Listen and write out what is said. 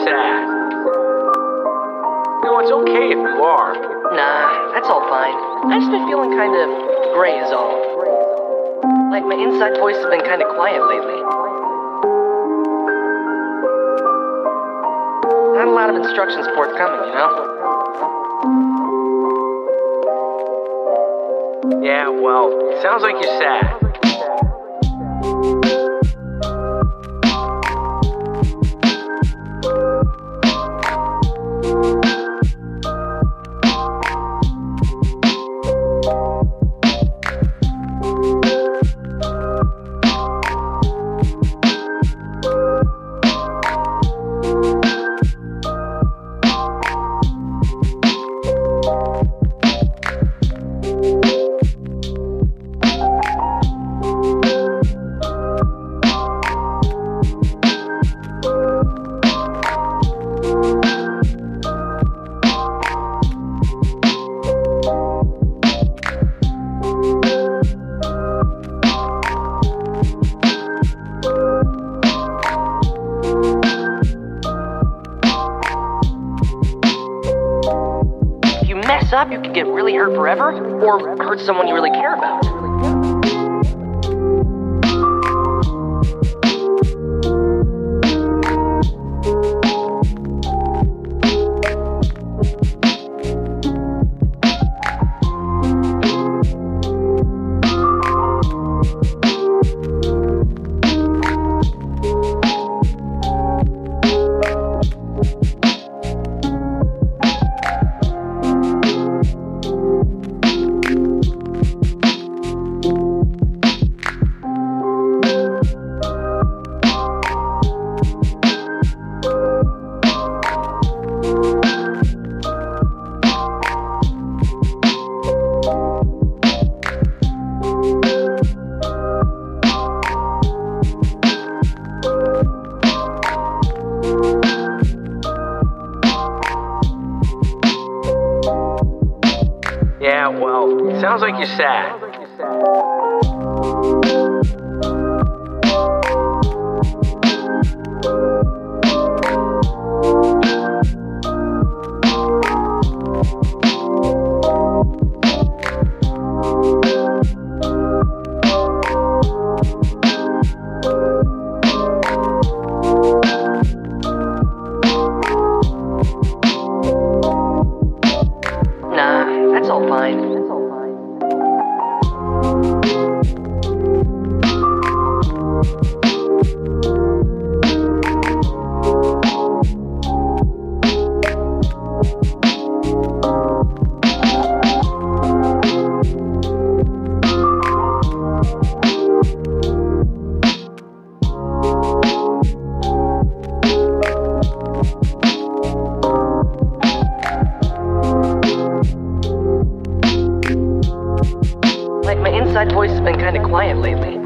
sad. No, it's okay if you are. Nah, that's all fine. I just been feeling kind of gray is all. Like my inside voice has been kind of quiet lately. Not a lot of instructions forthcoming, you know? Yeah, well, sounds like you're sad. Mess up, you could get really hurt forever, or hurt someone you really care about. Yeah, well, sounds like you're sad. That's all fine. Like my inside voice has been kind of quiet lately.